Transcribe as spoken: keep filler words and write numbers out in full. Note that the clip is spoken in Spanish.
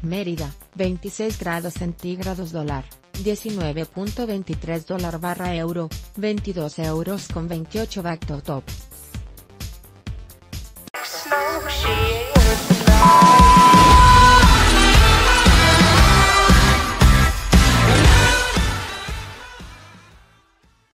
Mérida, veintiséis grados centígrados dólar, diecinueve punto veintitrés dólar barra euro, veintidós euros con veintiocho Backtop.